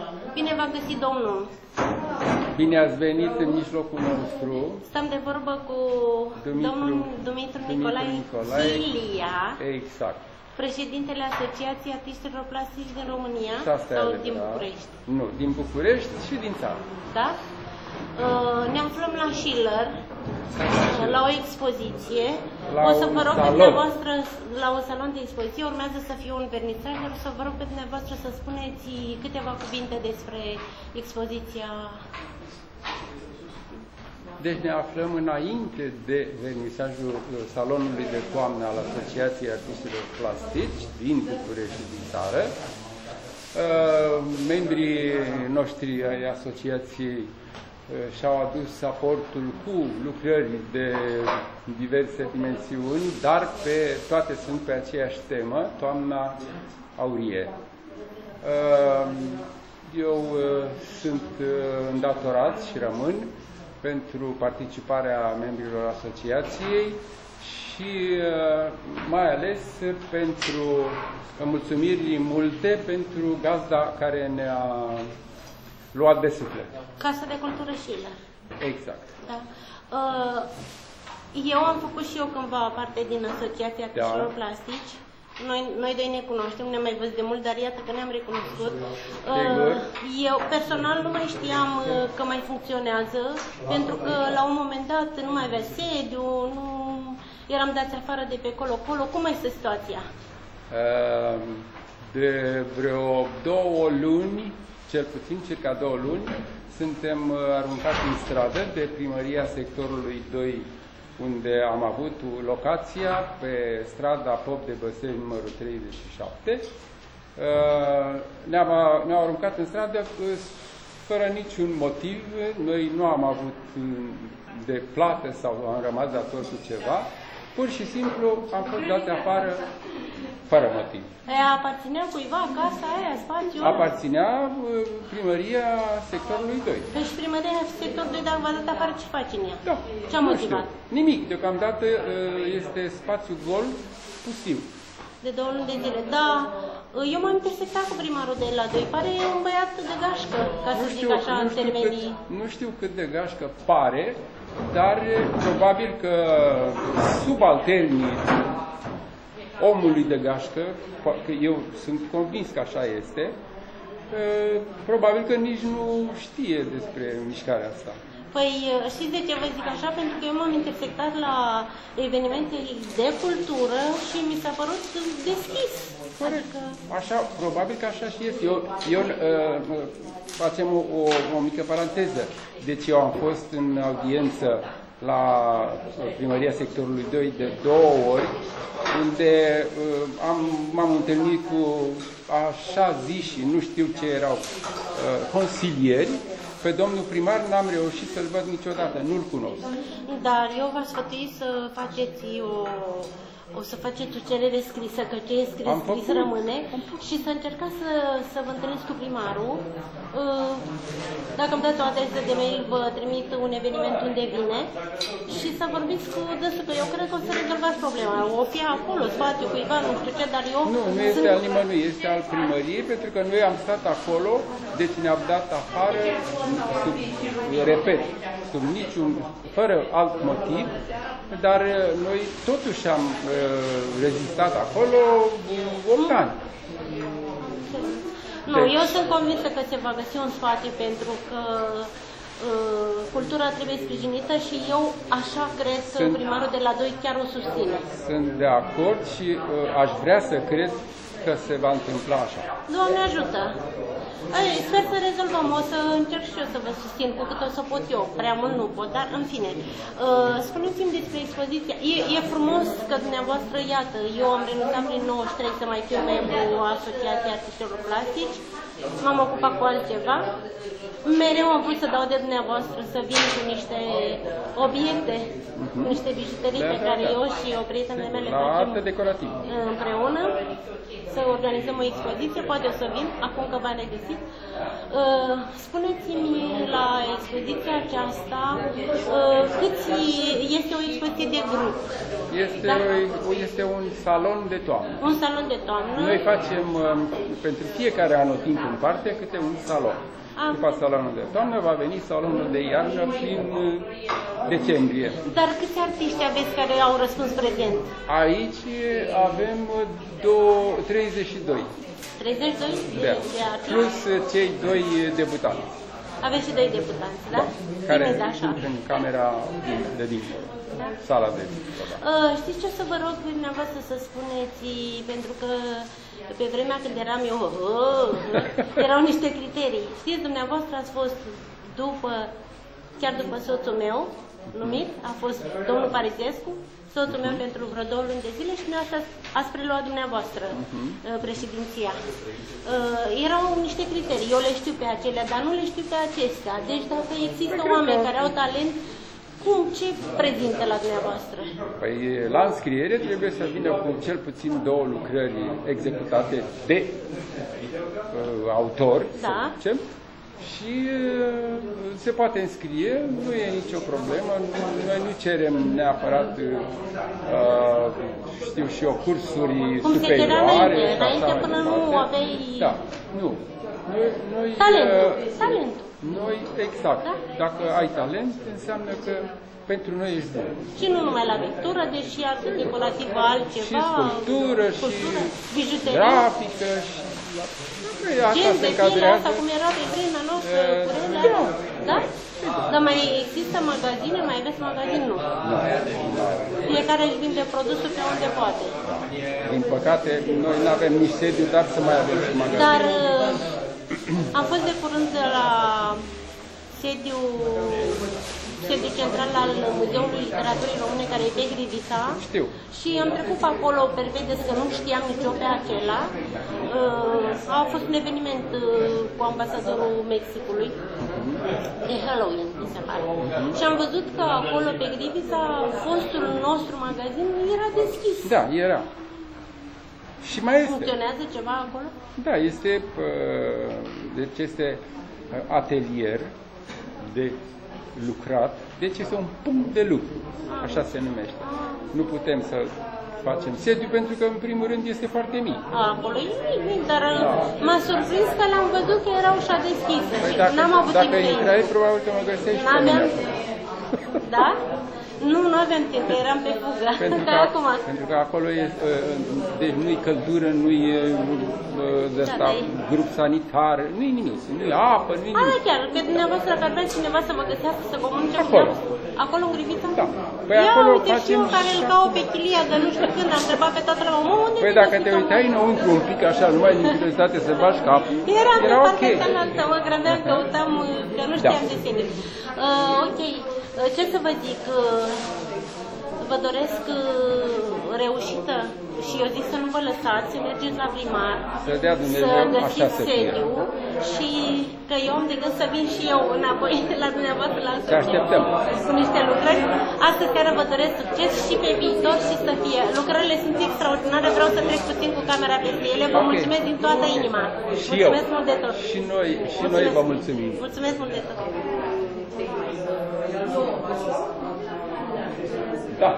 Bine v-a găsit, domnul. Bine ați venit în mijlocul nostru. Stăm de vorbă cu domnul Dumitru Nicolae Chilia, exact, președintele Asociației Artiștilor Plastici din România sau din București? Nu, din București și din țară. Da? Ne aflăm la Schiller, la o expoziție. O să vă rog pe dumneavoastră, la un salon de expoziție, urmează să fie un vernisaj, o să vă rog pe dumneavoastră să spuneți câteva cuvinte despre expoziția. Deci ne aflăm înainte de vernisajul salonului de toamnă al Asociației Artiștilor Plastici din București și din țară. Membrii noștri ai asociației și-au adus aportul cu lucrări de diverse dimensiuni, dar toate sunt pe aceeași temă, Toamna Aurie. Eu sunt îndatorat și rămân pentru participarea membrilor asociației și mai ales pentru mulțumiri multe pentru gazda care ne-a luat de suflet. Casa de Cultură Schiller. Exact. Da. Eu am făcut și eu cândva parte din Asociația Artiștilor Plastici. Noi doi ne cunoaștem, ne-am mai văzut de mult, dar iată că ne-am recunoscut. Eu personal nu mai știam că mai funcționează, pentru că la un moment dat nu mai avea sediu, nu eram dați afară de pe colo-colo. Cum este situația? De vreo 2 luni, cel puțin, circa 2 luni, suntem aruncați în stradă de primăria sectorului 2, unde am avut locația pe strada Pop de Băsăi, numărul 37. Ne-au aruncat în stradă fără niciun motiv. Noi nu am avut de plată sau am rămas dator cu ceva. Pur și simplu am fost dați afară fără motiv. Aparținea cuiva casa aia, spațiul? Aparținea primăria sectorului 2. Deci primăria sectorului 2, dacă v-a dat afară, ce face în ea? Da. Ce a motivat? Nimic. Deocamdată este spațiu gol, pustiu. De 2 luni de zile. Da, eu m-am intersectat cu primarul de la 2. Pare un băiat de gașcă, ca să zic așa, în termenii. Nu știu cât de gașcă pare, dar probabil că subalternii omului de gașcă, că eu sunt convins că așa este, probabil că nici nu știe despre mișcarea asta. Păi știți de ce vă zic așa? Pentru că eu m-am intersectat la evenimente de cultură și mi s-a părut deschis. Adică... Așa, probabil că așa și este. Eu facem o mică paranteză. Deci eu am fost în audiență la primăria sectorului 2 de 2 ori, unde m-am întâlnit cu așa ziși, nu știu ce erau, consilieri. Pe domnul primar n-am reușit să-l văd niciodată, nu-l cunosc. Dar eu v-aș sfătui să faceți o să faceți o cerere scrisă, că ce e scris rămâne, și să încercați să vă întâlniți cu primarul. Dacă îmi dați o adresă de mail, vă trimit un eveniment unde vine și să vorbiți cu dânsul, că eu cred că o să rezolvați problema. O fi acolo, spațiu cuiva, nu știu ce, dar eu... Nu este al nimănui, este al primăriei, pentru că noi am stat acolo, deci ne-am dat afară, fără alt motiv, dar noi totuși am rezistat acolo 8 ani. Nu, eu sunt convinsă că se va găsi un spațiu, pentru că cultura trebuie sprijinită și eu așa cred că primarul de la 2 chiar o susține. Sunt de acord și aș vrea să cred că se va întâmpla așa. Doamne ajută! Sper să rezolvăm, o să încerc și eu să vă susțin cu cât o să pot eu, prea mult nu pot, dar în fine. Spuneți-mi despre expoziția. E frumos că dumneavoastră, iată, eu am renunțat prin 93 să mai fiu membru Asociației Artiștilor Plastici, m-am ocupat cu altceva. Mereu am vrut să dau de dumneavoastră, să vin cu niște obiecte, niște bijuterii pe care eu și o prietenă mele facem decorativ. împreună, să să organizăm o expoziție, poate o să vin, acum că v-am regăsit. Spuneți-mi la expoziția aceasta, este o expoziție de grup? Este un salon de toamnă. Un salon de toamnă. Noi facem pentru fiecare anotimp în parte câte un salon. După salonul de toamnă va veni salonul de iarnă prin decembrie. Dar câți artiști aveți care au răspuns prezent? Aici avem 32. 32? Da. Plus cei 2 debutanți. Aveți și 2 debutanți, da? Care sunt în camera de dincolo. Da? Sala de dincolo. Știți ce o să vă rog dumneavoastră să spuneți, pentru că pe vremea când eram eu, erau niște criterii. Știți, dumneavoastră ați fost chiar după soțul meu, numit, a fost domnul Parisescu, soțul meu pentru vreo 2 luni de zile și dumneavoastră ați preluat dumneavoastră președinția. Erau niște criterii, eu le știu pe acelea, dar nu le știu pe acestea. Deci dacă există oameni care au talent, ce prezintă la dumneavoastră? Păi la înscriere trebuie să vină cu cel puțin 2 lucrări executate de autor, da. Să zicem, și se poate înscrie, nu e nicio problemă, noi nu cerem neapărat, știu și eu, cursuri superioare. Înainte până nu aveai... Da, nu. Noi, Talentul. Noi, exact. Da? Dacă ai talent, înseamnă că pentru noi ești bun. Și nu numai la pictură, deși articulativă altceva. Și sculptură, și bijuterie, grafică, și... Gen de piele asta, cum era pe vremea noastră, curelea, da? Dar mai există magazine? Mai aveți magazin? Nu. Fiecare își vinde produsul pe unde poate. Din păcate, noi nu avem nici sediu, dar să mai avem și magazin. Dar am fost de curând la sediu central al Muzeului Literaturii Române, care e pe Grivița. Știu. Și am trecut pe acolo, pervedeți că nu știam nici eu pe acela. A fost un eveniment cu ambasadorul Mexicului, de Halloween, mi se pare. Și am văzut că acolo pe Grivița, fostul nostru magazin era deschis. Da, era. Și mai este. Funcționează ceva acolo? Da, deci este atelier de lucrat, deci este un punct de lucru, așa se numește. Nu putem să facem sediu pentru că, în primul rând, este foarte mic. Acolo e mic, dar m-a surprins că l-am văzut că era ușa deschisă. Păi n-am avut dacă intrai, probabil că mă găsești pe mine. Da? Nu aveam timp, că eram pe fugă. Pentru că acolo deci nu-i căldură, nu-i grup sanitar, nu-i nimic, nu-i apă, nu-i nimic. Chiar, că dumneavoastră, dacă ar vrea cineva să vă găsească, să comunice cu acolo în Grivița? Da. Păi acolo uite, și eu care îl caut pe Chilia de nu știu când, am întrebat pe toată lumea, unde păi dacă te uitai înăuntru un pic așa, numai din curiozitate să bași cap, era ok. Cealaltă, mă grăbeam, căutam, că nu știam de sine. Ok, ce să vă zic, vă doresc reușită și eu zic să nu vă lăsați, să mergeți la primar, să dea Dumnezeu, să găsiți sediu și că eu am de gând să vin și eu înapoi la dumneavoastră la Te așteptăm. Cu niște lucrări. Astăzi chiar vă doresc succes și pe viitor și să fie. Lucrările sunt extraordinare, vreau să trec puțin cu camera peste ele. Vă mulțumesc din toată inima. Și mulțumesc mult de tot. Și noi vă mulțumim. Mulțumesc mult de tot. Da.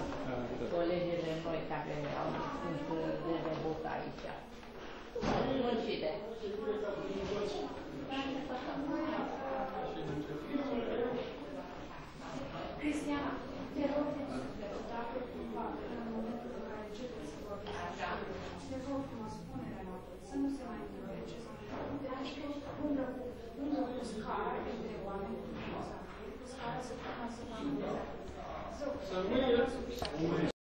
Colegele noi care au de debut aici.